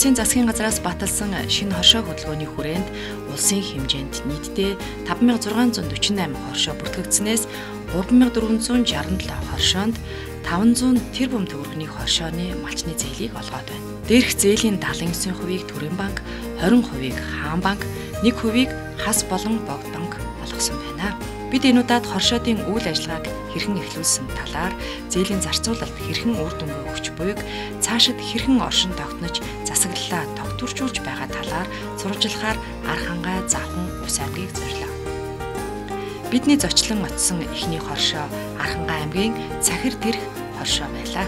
Улсын засгийн газраас баталсан шинэ хоршоо хөдөлгөөний хүрээнд улсын хэмжээнд нийтдээ 5648 хоршоо бүртгэгдсэнээс 3467 хоршоонд 500 тэрбум төгрөгийн хоршооны малчны зээлийг олгоод байна. Дээрх зээлийн 79%-ийг Төрийн банк, 20%-ийг Хаан банк, 1%-ийг Хас болон Богд банк олгосон байна. Бид энэ удаад хоршоодын үйл ажиллагааг хэрхэн эхлүүлсэн талаар, зээлийн зарцуулалт хэрхэн үр дүнгээ өгч буйг, цаашид хэрхэн оршин тогтнож засаглалаа тогтворчулж байгаа талаар сурвалжлахаар Архангай Завхан Ус аймгийг зорилоо. Бидний зочлон очсон эхний хоршоо Архангай аймгийн Цахир дэрх хоршоо байлаа.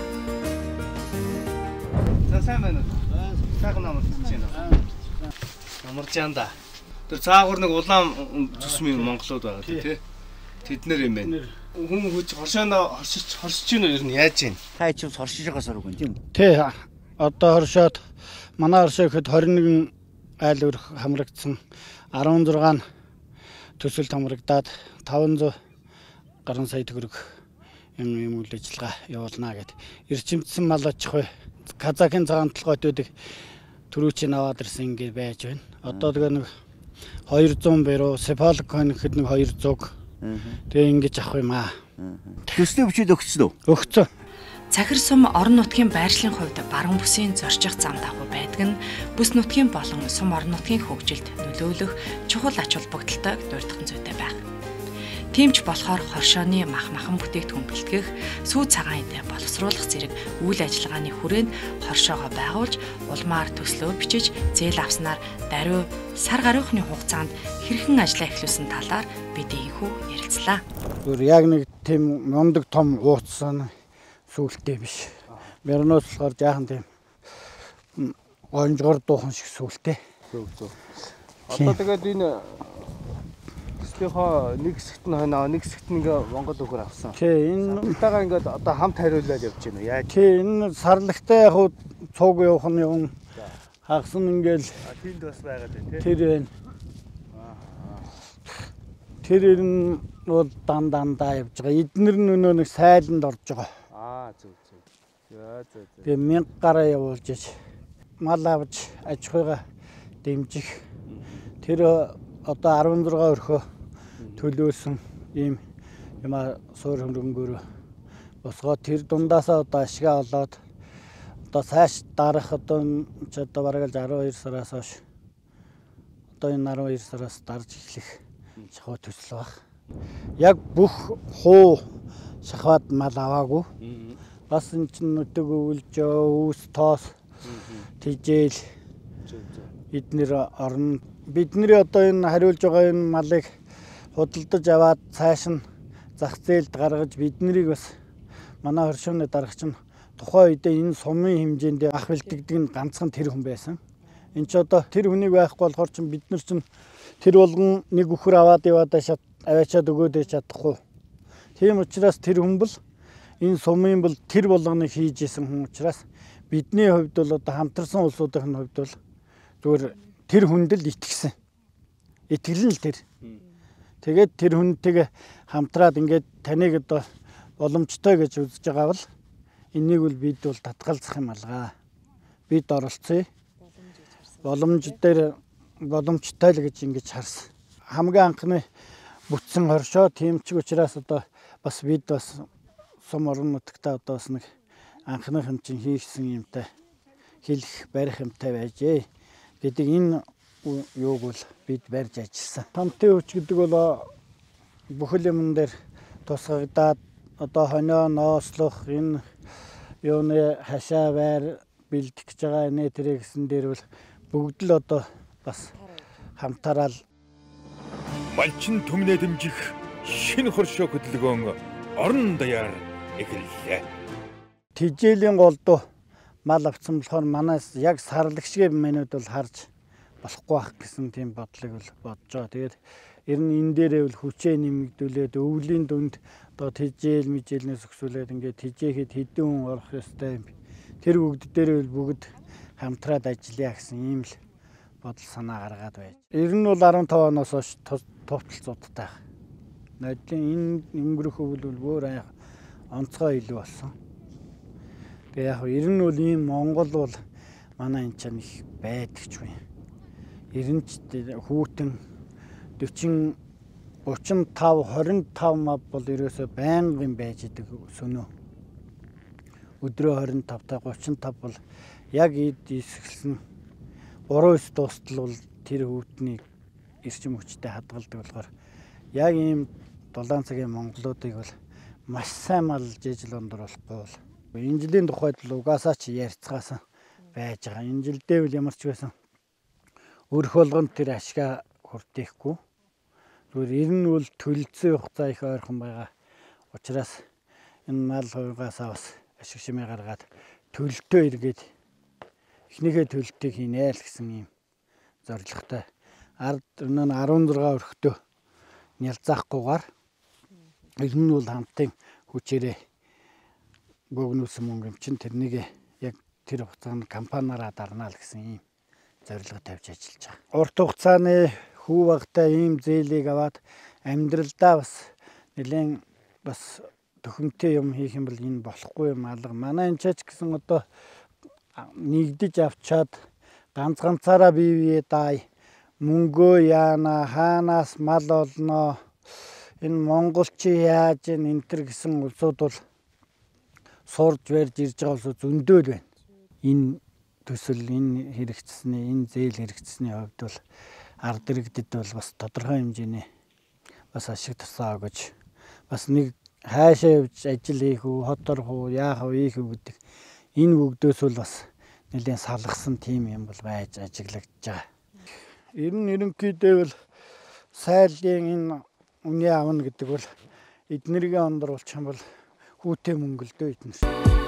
За сайн байна уу? Сайхан намарч байна. Намарч яанда. Тэр цаагаар нэг улаан зүсмийн монголууд байгаа тий. Тэднэр юм байна. Хүн хүч хоршооно хорсож гинөө ер нь яаж юм? Та ичим хоршиж байгаа сар үгүй тийм үү? Тий. Одоо хоршоод манай хоршоо гэхэд 21 айл өрх хамрагдсан 16 төсөлд хамрагдаад 500 гаруй сая төгрөг юм үйл ажиллагаа явуулнаа гэд. Эрчимдсэн мал аж ахуй Казакын цагаан толгойтуудыг түрүүчийн аваад ирсэн ингэ байж байна. Одоо тэгээ нэг 200 бэрүү Сефалкон гэхэд нэг 200. Тэгээ ингэж авах юм аа. Төслийн хүчид өгсөн үү? Өгцөө. Цахир сум орон нутгийн байршлын хувьд баруун бүсийн зорчих зам дагуу байдаг нь бүс нутгийн болон сум орон нутгийн хөгжилд нөлөөлөх чухал ач холбогдолтой дурдхан зүйтэй байна. Тийм ч болохоор хоршооны махан бүтээгдэхүүн бэлтгэх, сүү цагаан эдээ боловсруулах зэрэг үйл ажиллагааны хүрээнд хоршоогоо байгуулж, улмаар төслөө бичиж, зээл авснаар даруй сар гаруйхны хугацаанд хэрхэн ажиллаа эхлүүлсэн талаар бид ийхүү ярилцлаа. Яг нэг тийм мундаг том ууцсан сүултээ биш. Мерноос болохоор жаахан тийм гонжгор дуухан шиг сүултээ. Одоо тэгээд энэ төслийнхөө нэг хэсэгт нь хоноо, нэг хэсэгт нь ингээ Монгол өгөр авсан. Тий, энэ тагаа ингээд одоо хамт хариулаад явж байна уу? Яаж? Тий, энэ сарлагтай яг цуг явах нь юм. Хагсан ингээл тэнд бас байгаад байна тий. Тэр байна. Тэр нь бол дандаа явж байгаа. Эднэр нь өнөө нэг сайланд орж байгаа. Зүг. За. Тэгээ 1000 гараа явуулж иж мал авч аж ахуйгаа дэмжих. Тэр одоо 16 өрхөө төлөөсөн ийм юма суур хөнгөнгөөр босгоо тэр дундаасаа одоо ашигаа олоод одоо цааш дарах одоо ч одоо бараг л 12 сараас хойш одоо энэ 12 сараас дарж эхлэх шахуу төсөл баг. Яг бүх хуу шахаад мал аваагүй. Бас энэ чинь нүтэг өвлж өвс тоос тижэл эднэр орно. Бидний одоо энэ хариулж байгаа энэ малыг худалдаж аваад цааш нь зах зээлд гаргаж биднийг бас манай хоршооны дарагч нь тухайн үедээ энэ сумын хэмжээнд ах бэлтгэдэг нь ганцхан тэр хүн байсан. Энд ч одоо тэр хүнийг байхгүй болохоор чинь бид нар чинь тэр болгон нэг өхөр аваад яваад аваачаад өгөөд чадахгүй. Тийм учраас тэр хүн бол энэ сумын бол тэр болгоныг хийж исэн хүн учраас бидний хувьд бол одоо хамтарсан улсуудын хувьд бол зүгээр тэр хүнд л итгэсэн. Итгэл нь л тэр. Тэгээд тэр хүнтэйгээ хамтраад ингээд таныг одоо боломжтой гэж үзэж байгаа бол энийг бол бид бол татгалзах юм алгаа. Бид оролцъё. Боломж дээр боломжтой л гэж ингэж харсан. Хамгийн анхны бүтсэн хоршоо тийм ч учраас одоо бас бид бас сум орон нутагтаа одоо бас нэг анхных юм чинь хийсэн юмтай хэлэх барих юмтай байжээ гэдэг энэ юуг бол бид барьж ажилласан. Тамтын хүч гэдэг бол бүхэл юмн дээр тусгагдаад одоо хонио ноослох энэ юуны хашаа байр бэлтгэж байгаа нэ тэрэ гэсэн дээр бол бүгд л одоо бас хамтараад малчин түмнээ дэмжих шинэ хоршоо хөдөлгөөн орон даяар эхэллээ. Тижээлийн голдуу мал авсан болохоор манаас яг сарлагшгүй минут бол харж болохгүй байх гэсэн тийм бодлыг бол бодож байгаа. Тэгээд ер нь энэ дээрээ бол хүчээ нэмэгдүүлээд өвлийн дүнд одоо тижээл мэжээлнээс өксүүлээд ингээд тижээхэд хэдэн хүн орох ёстой юм. Тэр бүгд дээрээ бол бүгд хамтраад ажиллая гэсэн ийм л бодол санаа гаргаад байж. Ер нь бол 15 оноос хойш товтлцуудтай. Найдын энэ өнгөрөх өвөл бол өөр онцгой илүү болсон. Тэгээ яг ер нь бол ийм Монгол бол манай энэ чинь их байдагчгүй. 90-д хүүтэн 40 35 25 мав бол ерөөсөө байнгын байж идэг сүнөө. Өдрөө 25-та 35 бол яг эд исгэлсэн 3-9 дуустал бол тэр хүүтний эрчим хүчтэй хадгалдаг болохоор яг ийм 7 цагийн монголуудыг бол маш сайн малж ижил ондруулахгүй бол энэ жилийн тухайд л угаасаа ч ярьцгаасан байж байгаа. Энэ жилдээ бол ямар ч байсан өрх болгонд тэр ашгаа хүртэхгүй. Зүгээр ер нь бол төлөлцсөн хугацаа их ойрхон байгаа. Учираас энэ мал хувьгаасаа бас ашиг шимээ гаргаад төлөлтөө эргээд эхнийхээ төлөлтийг хийнэ л гэсэн юм зорилготой. Ард өнөө 16 өрхтөө нялзаахгүйгээр ер нь бол хамтын хүчээрээ богнуулсан мөнгө юм чинь тэрнийг яг тэр хугацаанд компаниараа дарнаа л гэсэн юм зорилго тавьж ажиллаж байгаа. Урт хугацааны хүү багтаа ийм зээлийг аваад амьдралдаа бас нэлээд бас төхөмтэй юм хийх юм бол энэ болохгүй юм алга. Манай энэ ч гэсэн одоо нэгдэж авчаад ганцаараа бие даая мөнгөө яана хаанаас мал олноо энэ монголч яаж энэ төр гэсэн улсууд бол сурж барьж ирж байгаа улсууд зөндөө л байна. Энэ төсөл энэ хэрэгцсэний энэ зээл хэрэгцсэний хувьд бол ард иргэдэд бол бас тодорхой хэмжээний бас ашиг тусаа өгж бас нэг хаашаа явж ажил хийх үү, хот орох уу, яах вэ гэдэг энэ бүгдөөс бол бас нэлээд салгасан тим юм бол байж ажиглагдж байгаа. Ер нь ерөнхийдөө бол сайлын энэ үнэ авна гэдэг бол эднэргээ ондруулчих юм бол хүүтэй мөнгө л дөө эднэр.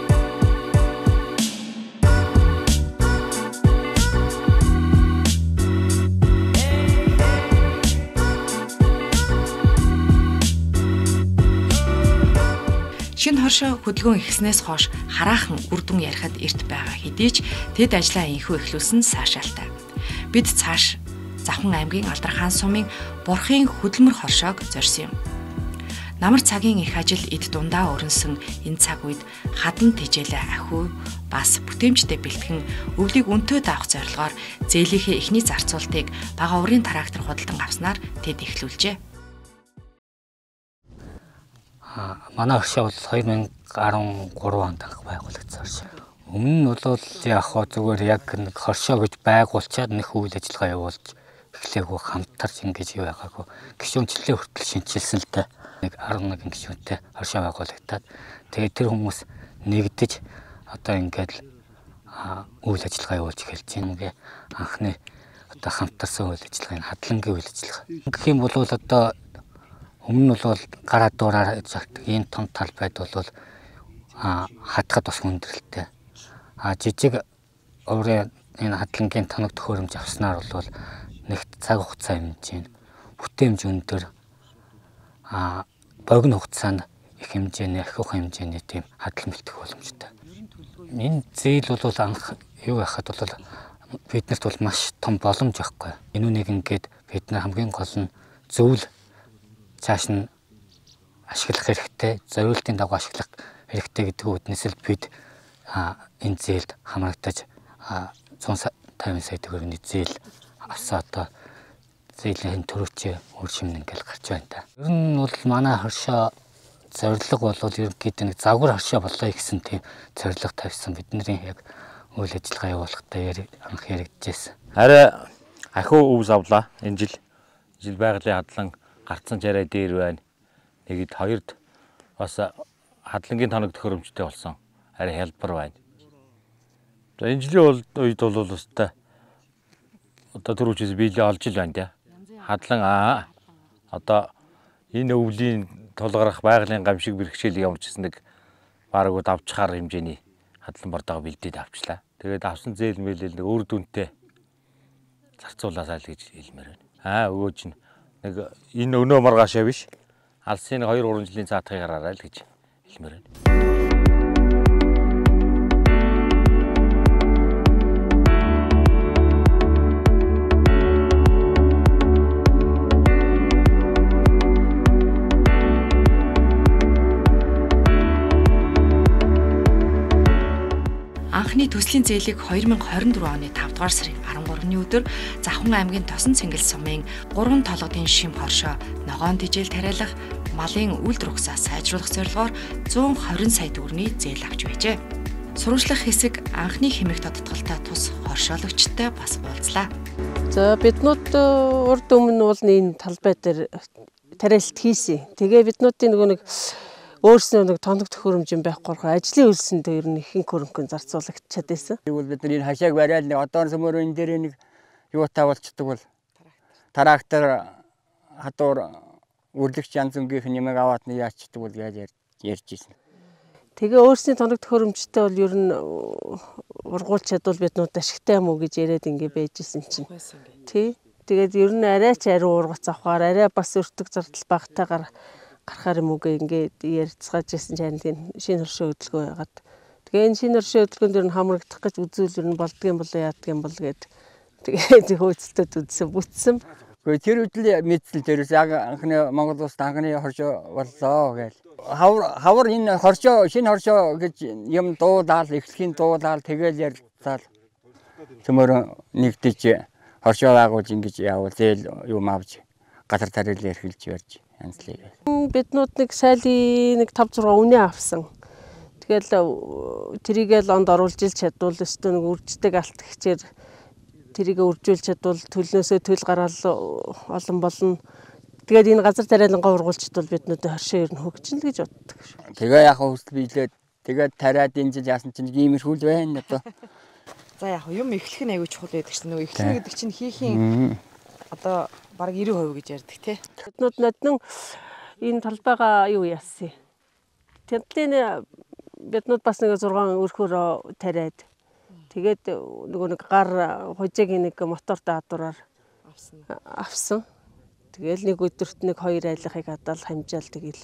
Шинэ хоршоо хөдөлгөөн ихснээс хойш хараахан үр дүн ярихад эрт байгаа хэдий ч тэд ажлаа инхүү эхлүүлсэн саашаалтай. Бид цааш Завхан аймгийн Алдархан сумын Бурхын хөдөлмөр хоршоог зорьсон юм. Намар цагийн их ажил эд дундаа өрнсөн энэ цаг үед хадан тэжээлээ ахиу бас бүтээмжтэй бэлтгэн өвлийг өнтөөд авах зорилгоор зээлийнхээ эхний зарцуултыг бага урын трактор худалдан авснаар тэд эхлүүлжээ. Манай хоршоо бол 2013 онд анх байгуулагдсан хоршоо. Өмнө нь бол яг зүгээр яг нэг хоршоо гэж байгуулчаад нэг үйл ажиллагаа явуулж эхлэегүй хамтарч ингэж байгаагүй. Гишүүнчлэлийн хүртэл шинчилсэн л дээ. Нэг 11 гишүүнтэй хоршоо байгуулагдаад тэгээд тэр хүмүүс нэгдэж одоо ингээд үйл ажиллагаа явуулж эхэлж байна. Ингээ анхны одоо хамтарсан үйл ажиллагааны хадлангийн үйл ажиллагаа. Гэх юм бол одоо өмнө нь бол гараа дуураар загтдаг энэ том талбайд бол хатгад бас хүндрэлтэй. Жижиг өөрийн энэ хадлангийн тоног төхөөрөмж авснаар бол нэг цаг хугацаа хэмжээнд бүтээмж өндөр богино хугацаанд их хэмжээний ахиух хэмжээний тийм хадлан бэлтгэх боломжтой. Энэ зээл бол анх юу яхад бол биднэрт бол маш том боломж байхгүй. Энэ үнийг ингээд бид нар хамгийн гол нь зөвл цааш нь ашиглах хэрэгтэй, зориултын дагуу ашиглах хэрэгтэй гэдэг үднээс л бид энэ зээлд хамрагдаж 150 сая төгрөгийн зээл авсаа одоо зээлийн төрөвчөө үр шимнэ ингээл гарч байна та. Ер нь бол манай хоршоо зорилго бол ерөнхийдөө нэг загвар хоршоо болоо гэсэн тийм зорилго тавьсан бидний яг үйл ажиллагаа явуулахдаа анх яригдчихсэн. Арай ахиу өвс авлаа. Энэ жил байгалийн хадлан гарцсан жараа дээр байна. Тэгэд хоёрд бас хадлангийн тоног төхөөрөмжтэй болсон. Арай хялбар байна. За энэ жилийн үед бол өстэй одоо түрүүчээс биелээ олж ил байна тий. Хадлан одоо энэ өвлийн тулгарах байгалийн гамшиг бэрхшээлийг ямарчсан нэг бараг авчихаар хэмжээний хадлан бордоогоо бэлдээд авчлаа. Тэгээд авсан зээл мэлэл нэг өөр дүнтэй зарцуулаасаа л гэж хэлмээр байна. Өгөөж чинь нэг энэ өнөө маргаашаа биш. Алсын 2-3 жилийн цаатгыг гараарай л гэж хэлмээр байна. анхны төслийн зээлийг 2024 оны 5 дугаар сарын 13-ны өдөр Завхан аймгийн Тосон Цэнгэл сумын 3 толгодын шим хоршоо ногоон тижэл тариалах малын үйлдвэр ухсаа сайжруулах зорилгоор 120 сая төгрөгийн зээл авч байжээ. Сурвалжлах хэсэг анхны хэмээх тодтголтой тус хоршоологчтой бас уулзлаа. За биднүүд урд өмнө бол энэ талбай дээр тариалт хийсэн. Тэгээ биднүүдийн нэг өөрснөө нэг тоног төхөөрөмж байхгүй ажлын үйлсэнд ер нь ихэнх хөрөнгө зарцуулагдчихад байсан. Тэгвэл бид нар энэ хашааг бариад нэг одоон сөмөр энэ дээр нэг юу тавуулчихдаг бол трактор хатуур үрлэгч янз бүрийн нэмэг аваад нэг яачдаг бол яаж ярьж ирсэн. Тэгээ өөрсний тоног төхөөрөмжтэй бол ер нь ургуул чадвал биднүүд ашигтай юм уу гэж яриад ингэ байжсэн чинь. Тий. Тэгээд ер нь арай ч ариун ургац авахаар арай бас өртөг зардал багтаагаар гарахаар юм уу ингээд ярьцгааж байсан чинь шинэ хоршоо хөдөлгөөн яагаад. Тэгээ энэ шинэ хоршоо хөдөлгөөн дэр нь хамрагдах гэж үзүүл ер нь болдгийм болоо яадгийм бол гээд тэгээд хөөцөлтөд үзсэн бүтсэн. Гэхдээ тэр үедээ мэдсэн дээрээс яг анхны Монгол улсад анхны хоршоо боллоо гээл. Хавар энэ хоршоо шинэ хоршоо гэж юм дуулаад эхлэхийн дуулаад тэгэл ярьцаал. Төмөр нэгдэж хоршоо байгуулж ингэж явал зээл юм авч газар тариалал эрхэлж барьж янзлыг. Биднүүд нэг сайлын нэг 5-6 үнэ авсан. Тэгэл тэрийгэл онд оруулж ил чадвал өстөө нэг үрждэг алт гिचээр тэрийг үржүүлж чадвал төлнөөсөө төл гараал олон болно. Тэгээд энэ газар тариалангаа ургуулчдвал биднүүдээ хоршоо ер нь хөгжинэ гэж боддог шүү. Тэгээ яг хөсөл биелээд тэгээд тариад энэ жил яасан чинь иймэрхүүл байна одоо. За яг юм эхлэх нь аягүй чухал байдаг чинь нөгөө эхлэх гэдэг чинь хийхийн одоо бараг 90% гэж ярьдаг тий. Биднүүд нодон энэ талбайгаа юу яасан. Тэмдлийн биднүүд бас нэг 6 өрхөөр тариад тэгээд нөгөө нэг гар хужаагийн нэг мотортой хадвараар авсан. Тэгэл нэг өдөрт нэг 2 айлхыг хадаал хамжаал тэгэл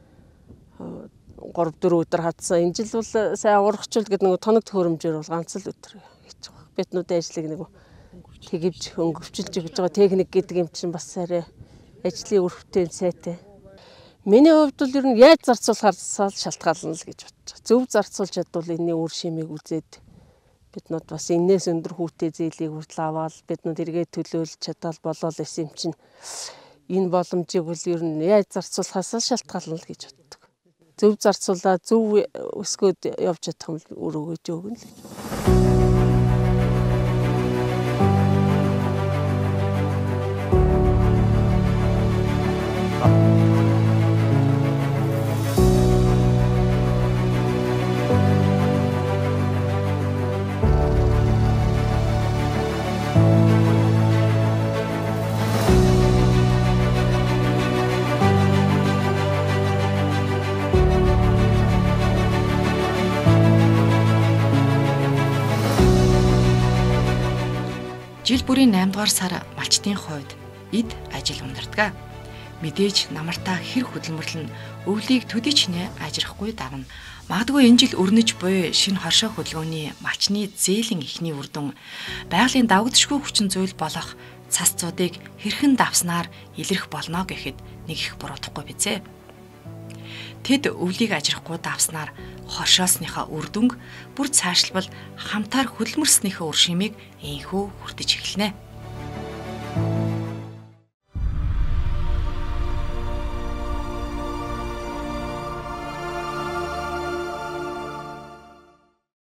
3-4 өдөр хадсан. Энэ жил бол сайн урагчул гэдэг нэг тоног төхөөрөмжөөр бол ганц л өдөр хийж байгаа. Биднүүдийн ажлыг нэг тэгвж өнгөвчилж өгч байгаа техник гэдэг юм чинь бас арай ажлын өрөвтэй сайтай. Миний хувьд бол ер нь яаж зарцуулахаар шалтгаална л гэж бодож байгаа. Зөв зарцуулж чадвал энэний үр шимийг үзээд биднүүд бас энээс өндөр хүүтэй зээлийг хүртэл аваад биднүүд эргээд төлөөлж чадвал болол гэсэн юм чинь энэ боломжийг бол ер нь яаж зарцуулахаас шалтгаална л гэж боддог. Зөв зарцуулаад зөв өсгөөд явж чадах юм өөр өгөөж өгнө л. Жил бүрийн 8 дугаар сар малчтын хувьд эд ажил ундардаг. Мэдээж намартаа хэр хөдөлмөрлөн өвлийг төдий чинээ ажирахгүй давна. Магадгүй энэ жил өрнөж буй шинэ хоршоо хөдөлгөөний малчны зээлийн эхний үр дүн байгалийн давагдшгүй хүчин зүйл болох цас цуудыг хэрхэн давснаар илэрх болно гэхэд нэг их буруудахгүй бизээ. Тэд өвлийг ажирахгүй давснаар хоршоосныхаа үр дүнг бүр цаашлбал хамтаар хөдөлмөрснийхээ үр шимийг энхүү хүртэж эхэлнэ.